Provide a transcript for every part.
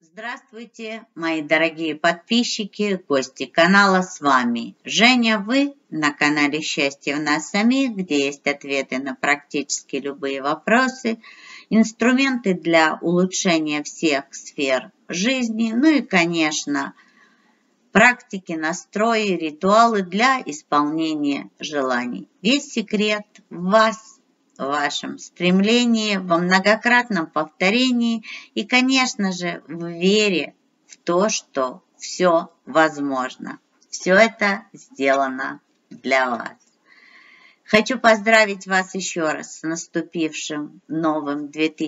Здравствуйте, мои дорогие подписчики, гости канала, с вами Женя. Вы на канале «Счастье в нас самих», где есть ответы на практически любые вопросы, инструменты для улучшения всех сфер жизни, ну и, конечно, практики, настрои, ритуалы для исполнения желаний. Весь секрет в вас, в вашем стремлении, во многократном повторении и, конечно же, в вере в то, что все возможно. Все это сделано для вас. Хочу поздравить вас еще раз с наступившим новым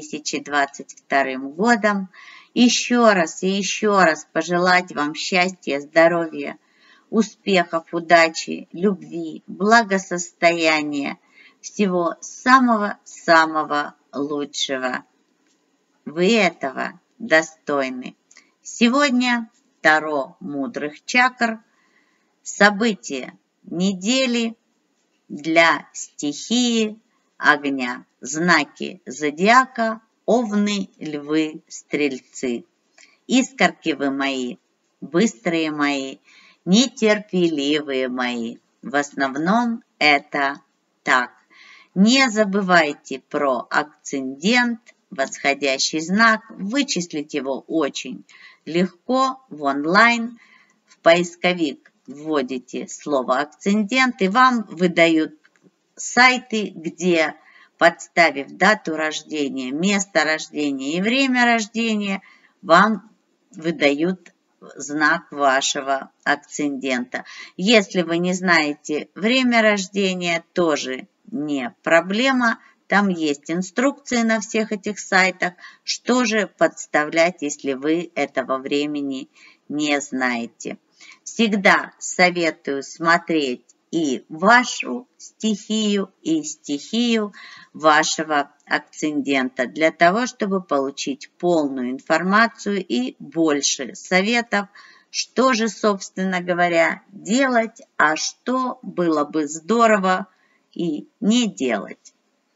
2022 годом. Еще раз и еще раз пожелать вам счастья, здоровья, успехов, удачи, любви, благосостояния, всего самого-самого лучшего. Вы этого достойны. Сегодня Таро мудрых чакр. События недели для стихии огня. Знаки зодиака: овны, львы, стрельцы. Искорки вы мои, быстрые мои, нетерпеливые мои. В основном это так. Не забывайте про акцендент, восходящий знак. Вычислить его очень легко в онлайн. В поисковик вводите слово акцендент, и вам выдают сайты, где, подставив дату рождения, место рождения и время рождения, вам выдают знак вашего акцендента. Если вы не знаете время рождения, тоже не проблема. Там есть инструкции на всех этих сайтах, что же подставлять, если вы этого времени не знаете. Всегда советую смотреть и вашу стихию, и стихию вашего акцендента, для того, чтобы получить полную информацию и больше советов, что же, собственно говоря, делать, а что было бы здорово и не делать.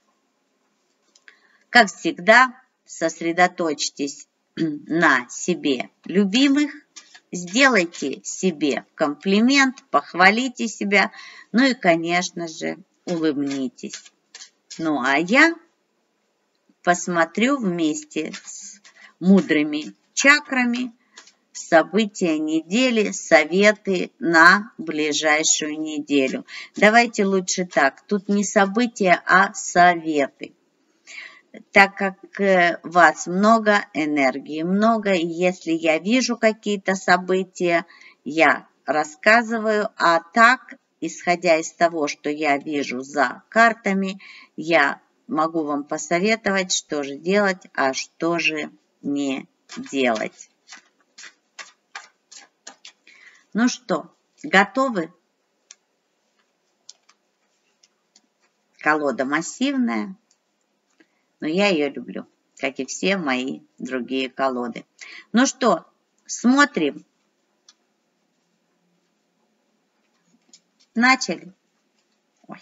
Как всегда, сосредоточьтесь на себе любимых, сделайте себе комплимент, похвалите себя, ну и, конечно же, улыбнитесь. Ну а я посмотрю вместе с мудрыми чакрами события недели, советы на ближайшую неделю. Давайте лучше так, тут не события, а советы. Так как вас много, энергии много, и если я вижу какие-то события, я рассказываю, а так, исходя из того, что я вижу за картами, я могу вам посоветовать, что же делать, а что же не делать. Ну что, готовы? Колода массивная, но я ее люблю, как и все мои другие колоды. Ну что, смотрим. Начали. Ой.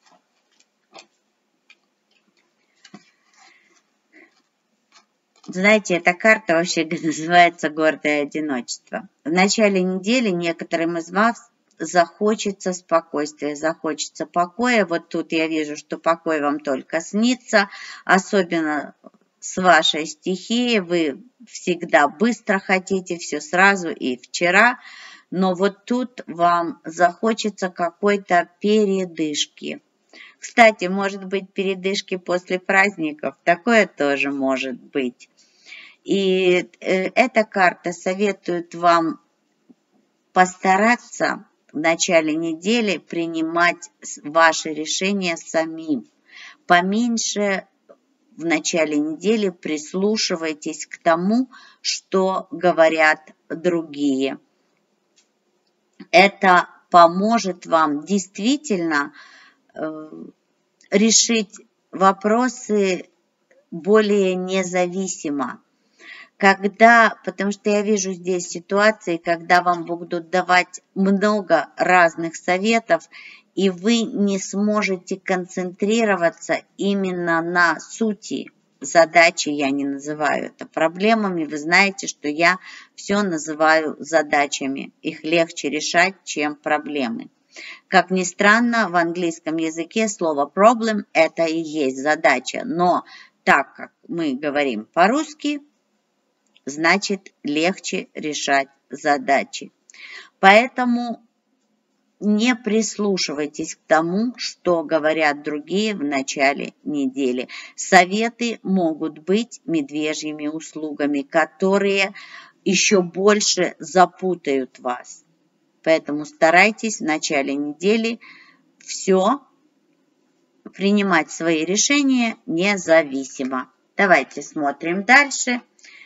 Знаете, эта карта вообще называется «Гордое одиночество». В начале недели некоторым из вас захочется спокойствия, захочется покоя. Вот тут я вижу, что покой вам только снится, особенно с вашей стихией. Вы всегда быстро хотите, все сразу и вчера. Но вот тут вам захочется какой-то передышки. Кстати, может быть, передышки после праздников. Такое тоже может быть. И эта карта советует вам постараться в начале недели принимать ваши решения самим. Поменьше в начале недели прислушивайтесь к тому, что говорят другие. Это поможет вам действительно решить вопросы более независимо. Потому что я вижу здесь ситуации, когда вам будут давать много разных советов, и вы не сможете концентрироваться именно на сути задачи я не называю это проблемами. Вы знаете, что я все называю задачами. Их легче решать, чем проблемы. Как ни странно, в английском языке слово problem – это и есть задача. Но так как мы говорим по-русски, значит легче решать задачи. Поэтому не прислушивайтесь к тому, что говорят другие в начале недели. Советы могут быть медвежьими услугами, которые еще больше запутают вас. Поэтому старайтесь в начале недели все принимать свои решения независимо. Давайте смотрим дальше.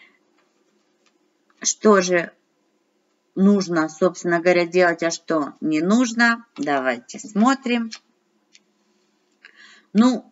Что же нужно, собственно говоря, делать, а что не нужно? Давайте смотрим. Ну,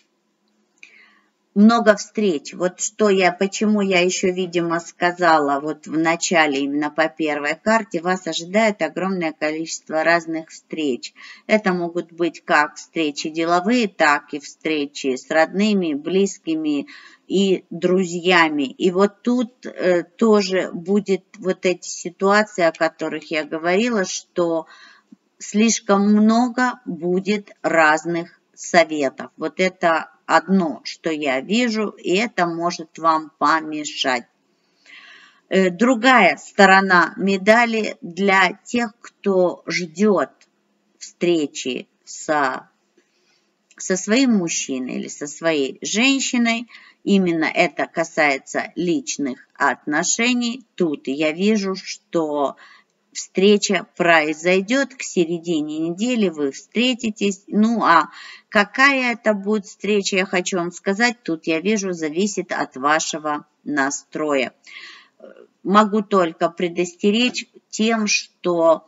много встреч. Вот что почему я еще, видимо, сказала вот в начале, именно по первой карте, вас ожидает огромное количество разных встреч. Это могут быть как встречи деловые, так и встречи с родными, близкими и друзьями. И вот тут тоже будет вот эти ситуации, о которых я говорила, что слишком много будет разных советов. Вот это одно, что я вижу, и это может вам помешать. Другая сторона медали для тех, кто ждет встречи со своим мужчиной или со своей женщиной. Именно это касается личных отношений. Тут я вижу, что встреча произойдет к середине недели, вы встретитесь. Ну, а какая это будет встреча, я хочу вам сказать, тут я вижу, зависит от вашего настроя. Могу только предостеречь тем, что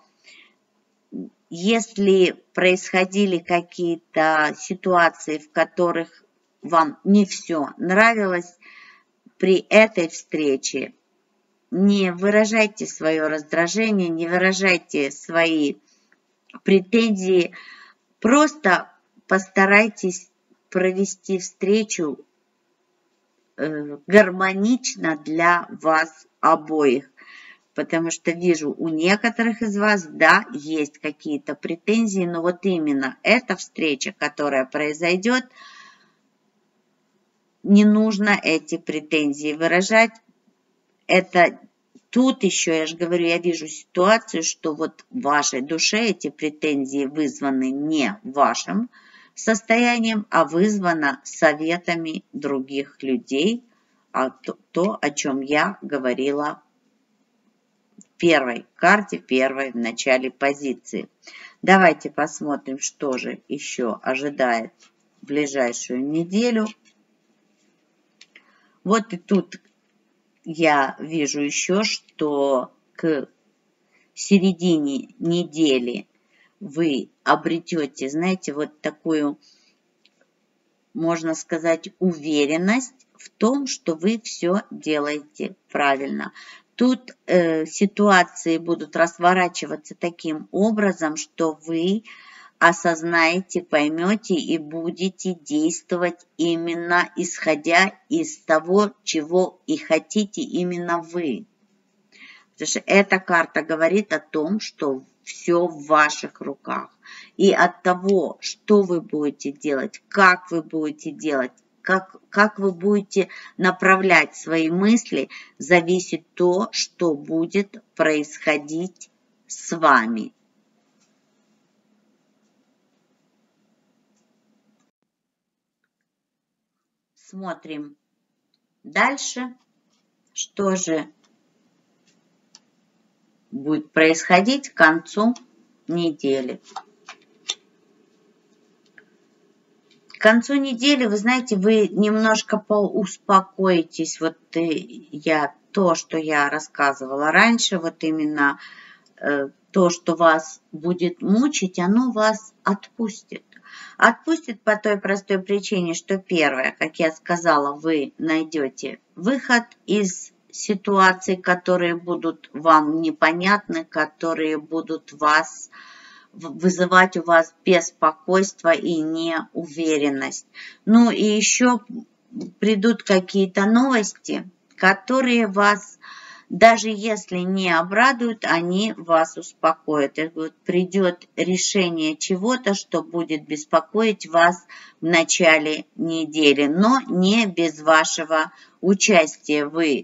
если происходили какие-то ситуации, в которых вам не все нравилось, при этой встрече не выражайте свое раздражение, не выражайте свои претензии. Просто постарайтесь провести встречу гармонично для вас обоих. Потому что вижу, у некоторых из вас, да, есть какие-то претензии, но вот именно эта встреча, которая произойдет, не нужно эти претензии выражать. Это тут еще, я же говорю, я вижу ситуацию, что вот в вашей душе эти претензии вызваны не вашим состоянием, а вызвано советами других людей, то, о чем я говорила в первой карте, в начале позиции. Давайте посмотрим, что же еще ожидает в ближайшую неделю. Вот и тут я вижу еще, что к середине недели вы обретете, знаете, вот такую, можно сказать, уверенность в том, что вы все делаете правильно. Тут ситуации будут разворачиваться таким образом, что вы осознаете, поймете и будете действовать именно исходя из того, чего и хотите именно вы. Потому что эта карта говорит о том, что все в ваших руках. И от того, что вы будете делать, как вы будете делать, как вы будете направлять свои мысли, зависит то, что будет происходить с вами. Смотрим дальше, что же будет происходить к концу недели. К концу недели, вы знаете, вы немножко поуспокоитесь. Вот то, что я рассказывала раньше, вот именно то, что вас будет мучить, оно вас отпустит. Отпустит по той простой причине, что первое, как я сказала, вы найдете выход из ситуаций, которые будут вам непонятны, которые будут вызывать у вас беспокойство и неуверенность. Ну и еще придут какие-то новости, которые вас, даже если не обрадуют, они вас успокоят. И вот придет решение чего-то, что будет беспокоить вас в начале недели, но не без вашего участия. Вы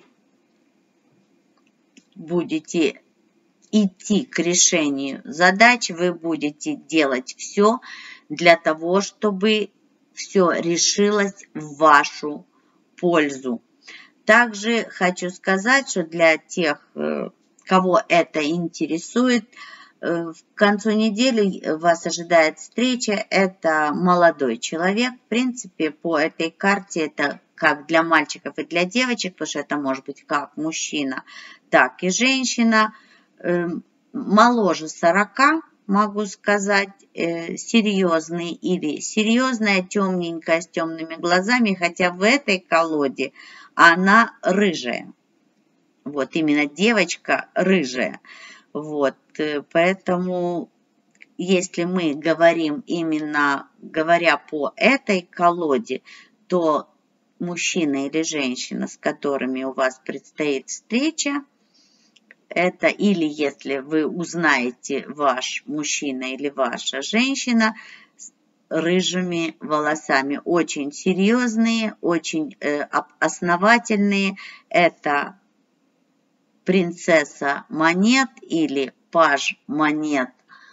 будете идти к решению задач, вы будете делать все для того, чтобы все решилось в вашу пользу. Также хочу сказать, что для тех, кого это интересует, к концу недели вас ожидает встреча. Это молодой человек. В принципе, по этой карте это как для мальчиков и для девочек, потому что это может быть как мужчина, так и женщина. Моложе 40, могу сказать, серьезный или серьезная, темненькая, с темными глазами, хотя в этой колоде она рыжая. Вот, именно девочка рыжая. Вот, поэтому, если мы говорим именно, говоря по этой колоде, то мужчина или женщина, с которыми у вас предстоит встреча, это или если вы узнаете ваш мужчина или ваша женщина с рыжими волосами, очень серьезные, очень основательные, это принцесса монет или паж монет,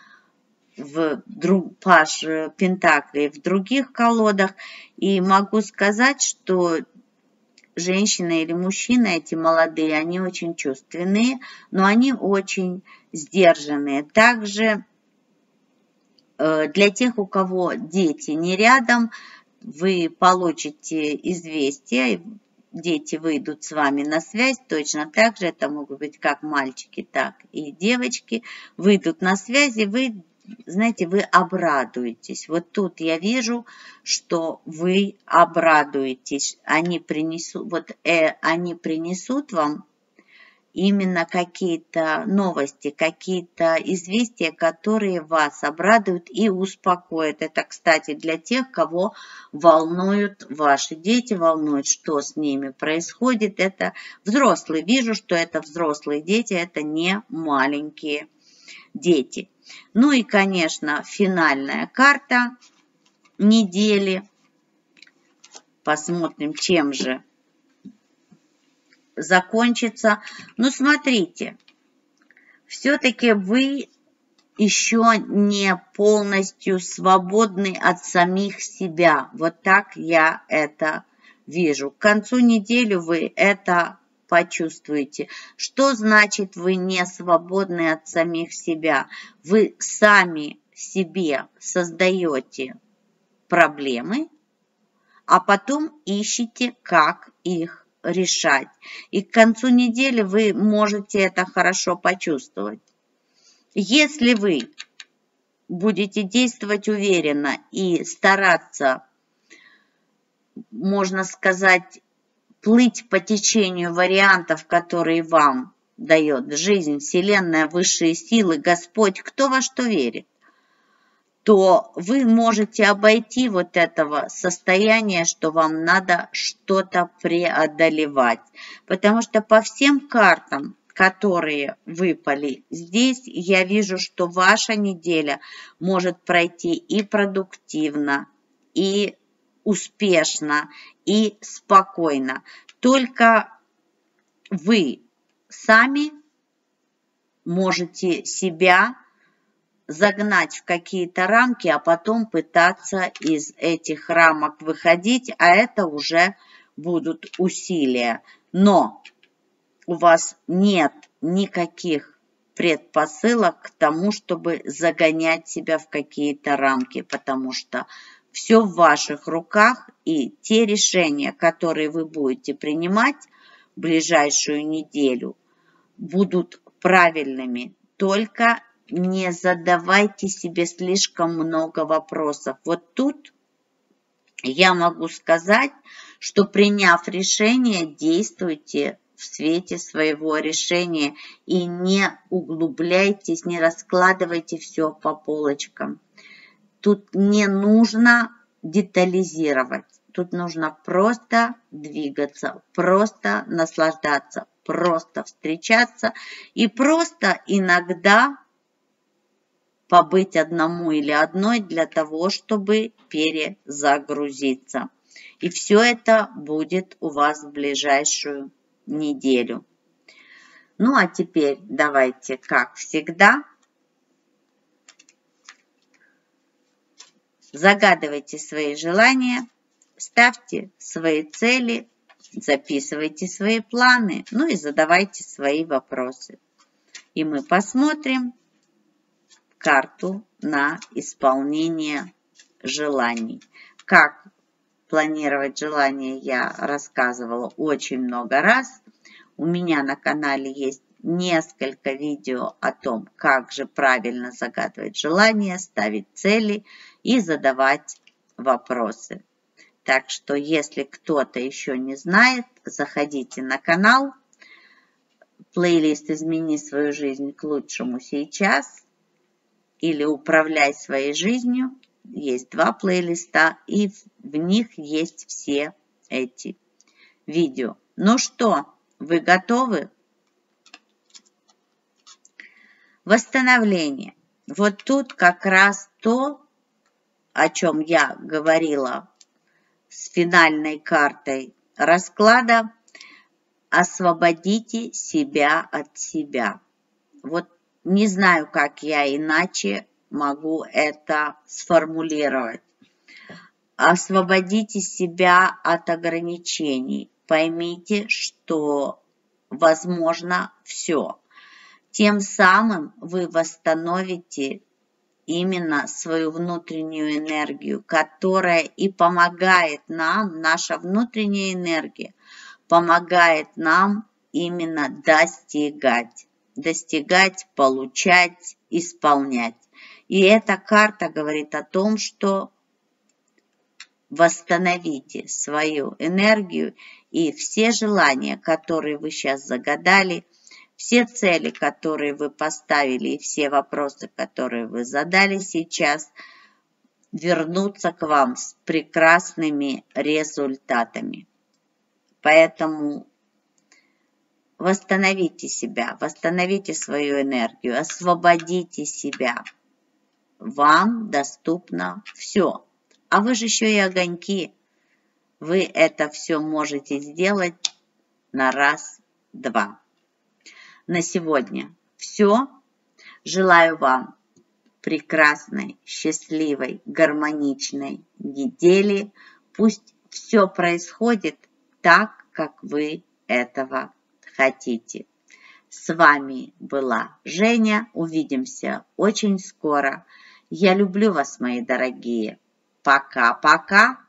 паж пентаклей в других колодах. И могу сказать, что женщина или мужчина, эти молодые, они очень чувственные, но они очень сдержанные. Также для тех, у кого дети не рядом, вы получите известие, дети выйдут с вами на связь, точно так же, это могут быть как мальчики, так и девочки, выйдут на связь, и вы, знаете, вы обрадуетесь. Вот тут я вижу, что вы обрадуетесь. Они принесут вам именно какие-то новости, какие-то известия, которые вас обрадуют и успокоят. Это, кстати, для тех, кого волнуют ваши дети, волнует, что с ними происходит. Это взрослые. Вижу, что это взрослые дети, это не маленькие дети. Ну и, конечно, финальная карта недели. Посмотрим, чем же закончится. Ну, смотрите, все-таки вы еще не полностью свободны от самих себя. Вот так я это вижу. К концу недели вы это почувствуете. Что значит вы не свободны от самих себя? Вы сами себе создаете проблемы, а потом ищете, как их решать. И к концу недели вы можете это хорошо почувствовать. Если вы будете действовать уверенно и стараться, можно сказать, плыть по течению вариантов, которые вам дает жизнь, Вселенная, высшие силы, Господь, кто во что верит, то вы можете обойти вот этого состояния, что вам надо что-то преодолевать. Потому что по всем картам, которые выпали здесь, я вижу, что ваша неделя может пройти и продуктивно, и успешно, и спокойно. Только вы сами можете себя загнать в какие-то рамки, а потом пытаться из этих рамок выходить, а это уже будут усилия. Но у вас нет никаких предпосылок к тому, чтобы загонять себя в какие-то рамки, потому что все в ваших руках, и те решения, которые вы будете принимать в ближайшую неделю, будут правильными. Только не задавайте себе слишком много вопросов. Вот тут я могу сказать, что приняв решение, действуйте в свете своего решения и не углубляйтесь, не раскладывайте все по полочкам. Тут не нужно детализировать. Тут нужно просто двигаться, просто наслаждаться, просто встречаться и просто иногда побыть одному или одной для того, чтобы перезагрузиться. И все это будет у вас в ближайшую неделю. Ну а теперь давайте, как всегда, загадывайте свои желания, ставьте свои цели, записывайте свои планы, ну и задавайте свои вопросы. И мы посмотрим карту на исполнение желаний. Как планировать желания я рассказывала очень много раз. У меня на канале есть несколько видео о том, как же правильно загадывать желания, ставить цели и задавать вопросы. Так что, если кто-то еще не знает, заходите на канал. Плейлист «Измени свою жизнь к лучшему сейчас» или «Управляй своей жизнью». Есть 2 плейлиста, и в них есть все эти видео. Ну что, вы готовы? Восстановление. Вот тут как раз то, о чем я говорила с финальной картой расклада. Освободите себя от себя. Вот не знаю, как я иначе могу это сформулировать. Освободите себя от ограничений. Поймите, что возможно все. Тем самым вы восстановите именно свою внутреннюю энергию, которая и помогает нам, наша внутренняя энергия, помогает нам именно достигать, получать, исполнять. И эта карта говорит о том, что восстановите свою энергию и все желания, которые вы сейчас загадали, все цели, которые вы поставили, и все вопросы, которые вы задали сейчас, вернутся к вам с прекрасными результатами. Поэтому восстановите себя, восстановите свою энергию, освободите себя. Вам доступно все. А вы же еще и огоньки. Вы это все можете сделать на раз-два. На сегодня все. Желаю вам прекрасной, счастливой, гармоничной недели. Пусть все происходит так, как вы этого хотите. С вами была Женя. Увидимся очень скоро. Я люблю вас, мои дорогие. Пока-пока.